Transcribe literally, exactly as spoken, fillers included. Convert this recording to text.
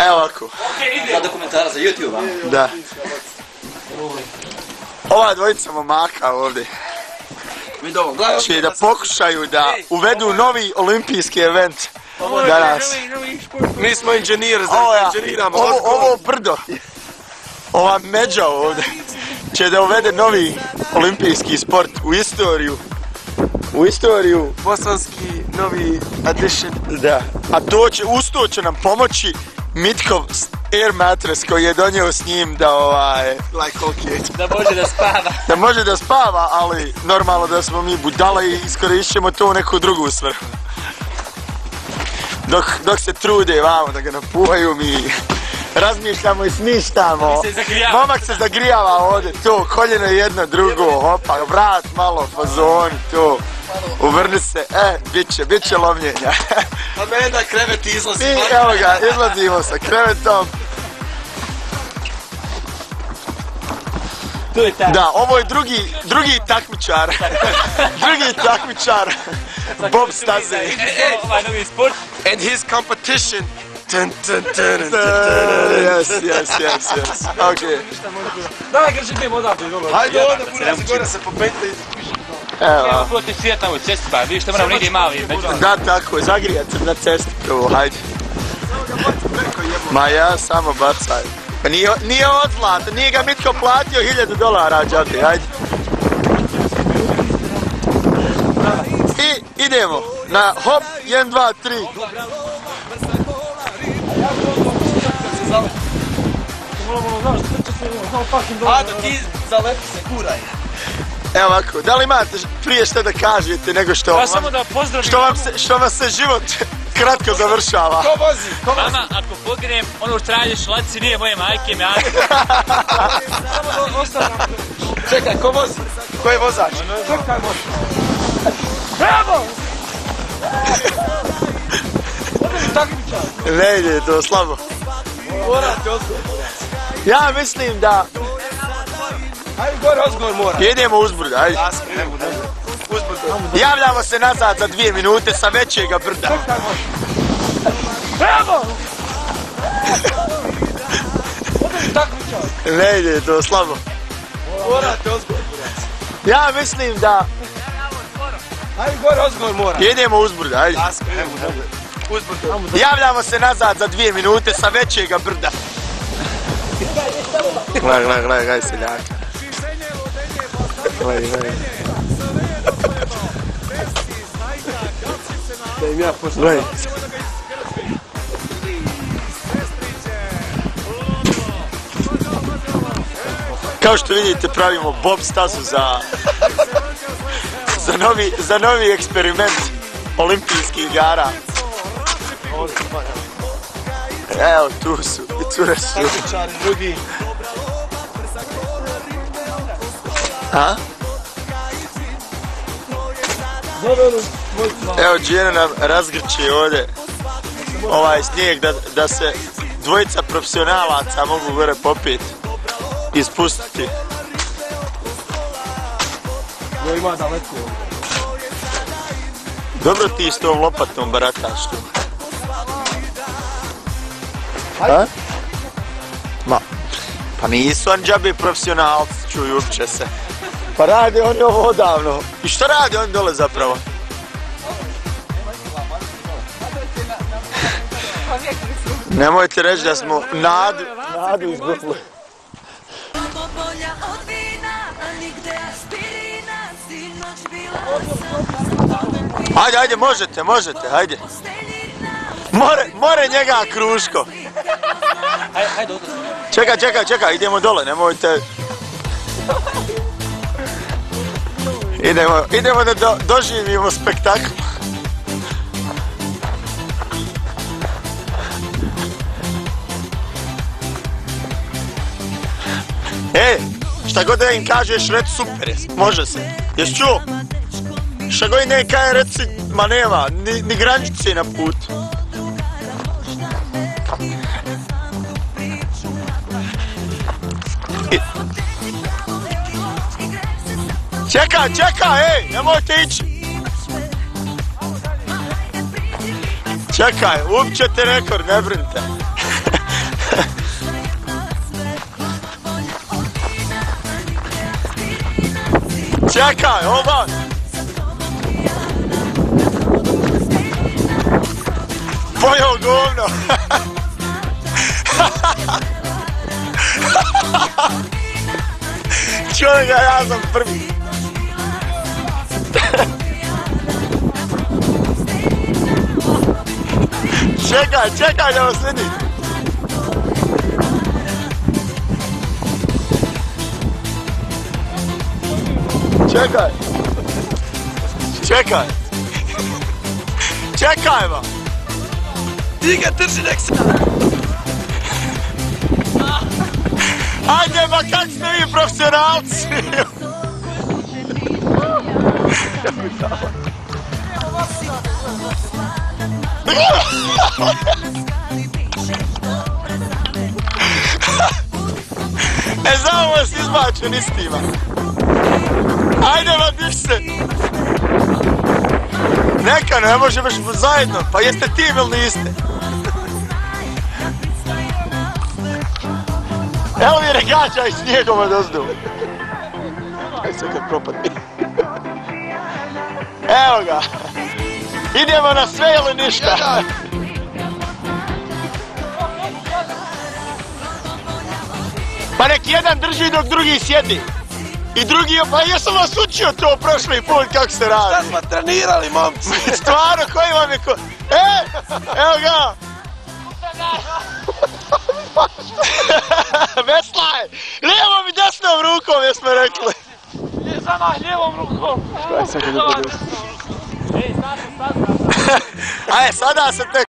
Evo ovako. Za dokumentara za YouTube, a? Da. Ova dvojica momaka ovdje će da pokušaju da uvedu novi olimpijski event danas. Mi smo inženjeri, inženiramo. Ovo, ovo brdo, ova međa ovdje, će da uvede novi olimpijski sport u istoriju. U istoriju. Bosanski novi edition. Da. A to će, uz to će nam pomoći Mitkov Air Mattress koji je donio s njim da ovaj... Like okay. Da može da spava. Da može da spava, ali normalno da smo mi budala i iskoristit ćemo to u neku drugu svrhu. Dok, dok se trude vamo da ga napuvaju, mi razmišljamo i smištamo. Momak se zagrijava ovdje, to, koljeno jedno drugo, opa, vrat malo, fazoni, to. Uvrni se, e, bit će, bit će lomljenja. A mene da krevet izlazi. I evo ga, izlazimo sa krevetom. Tu je taj. Da, ovo je drugi, drugi takmičar. Drugi takmičar. Bob staze. Ovaj novi sport. And his competition. Tun, tun, tun, tun, Yes, yes, yes, yes. Okej. Daj, Grži, idemo odavde. Hajde onda, bude se gore se popetli. Evo. Evo, prvo ti svijet tamo u cesti, pa vidiš što moramo negdje mali. Da, tako je, zagrijat se na cesti prvo, hajde. Ma ja, samo bacaj. Pa nije, nije od zlata, nije ga Mitko platio hiljadu dolara, džabi, hajde. I idemo na hop, jedan, dva, tri. Ado, ti zalepi se, kuraj. Evo ovako, da li imate prije što da kažete nego što Ja samo da pozdravim. što vam se, što vam se život kratko završava? Ko vozi? Ko vozi? Mama, ako poginem, ono što tražiš laci nije moje majke, me Ado. Samo da ostavim. Čekaj, ko vozi? Ko je vozač? Čekaj, vozi. Bravo! Ne ide to slabo. Morate odgovor. Ja mislim da Hajde gore, odgovor mora. idemo uzbrdo, ajde. Uzbrdo. Javljamo se nazad za dvije minute sa većega brda. Bravo! Ne ide to slabo. Morate odgovor. Ja mislim da Hajde gore, odgovor mora. idemo uzbrdo, ajde. Uzbrdo. Javljamo se nazad za dvije minute sa većega brda. Gledaj, gledaj, gledaj, gledaj seljaka. Gledaj, gledaj. Da im ja pošla. Gledaj. Kao što vidite, pravimo bob stazu za za novi, za novi eksperiment olimpijskih igara. Evo, tu su, i cure su. Takmičari, drugi. A? Evo, Džijena nam razgrči ovdje ovaj snijeg da, da se dvojica profesionalaca mogu gore popiti i spustiti. Jo, ima daleko. Dobro ti s tom lopatom barataš tu. A? Ma, pa nisu oni džabi profesionalci, čuju uopće se. Pa rade oni ovo odavno. I što rade oni dole zapravo? Nemojte reći da smo nadu, nadu izgubili. Ajde, ajde, možete, možete, ajde. More, more njega kruško. Hajde, odnosno. Čekaj, čekaj, čekaj, idemo dole, nemojte. Idemo, idemo da do, doživimo spektakl. E, šta god da im kažeš, reci super je, može se. Jesi čuo? Šta god ne kaže, reci, ma nema, ni, ni granice na putu. Čekaj, čekaj, ej, nemojte ići. Čekaj, upćete rekord, ne brinite. Čekaj, oba! Pojeo govno! Čuj ga, ja sam prvi! Čekaj, čekaj da vas vidi! Čekaj! Čekaj! Čekaj ba! Ti ga drži, nek se... Ajde ba, kak ste vi profesionalci? E, znamo vas izbačen istima. Ajde ba, diš se. Neka, ne može baš zajedno. Pa jeste tim ili niste? Evo mi regača i snijegom od ozdu. Kaj se kad propadne. Evo ga. Idemo na sve ili ništa. Pa nek jedan drži dok drugi sjedi. I drugi, pa jesam vas učio to prošli put kako se radi. Šta smo trenirali, momci? Stvarno, koji vam je ko... E, evo ga. Veslaj, lijevom i desnom rukom jesmo rekli. Je zamah lijevom rukom. Ajde, sada se tek